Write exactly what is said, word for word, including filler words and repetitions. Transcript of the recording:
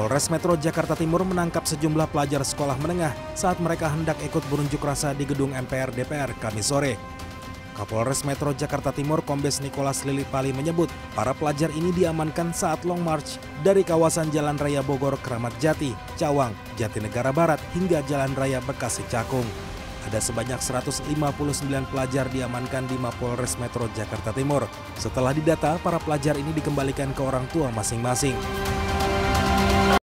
Polres Metro Jakarta Timur menangkap sejumlah pelajar sekolah menengah saat mereka hendak ikut berunjuk rasa di gedung M P R D P R Kamis sore. Kapolres Metro Jakarta Timur Kombes Nicholas Lilipali menyebut para pelajar ini diamankan saat long march dari kawasan Jalan Raya Bogor Kramat Jati, Cawang, Jatinegara Barat hingga Jalan Raya Bekasi Cakung. Ada sebanyak seratus lima puluh sembilan pelajar diamankan di Mapolres Metro Jakarta Timur. Setelah didata, para pelajar ini dikembalikan ke orang tua masing-masing.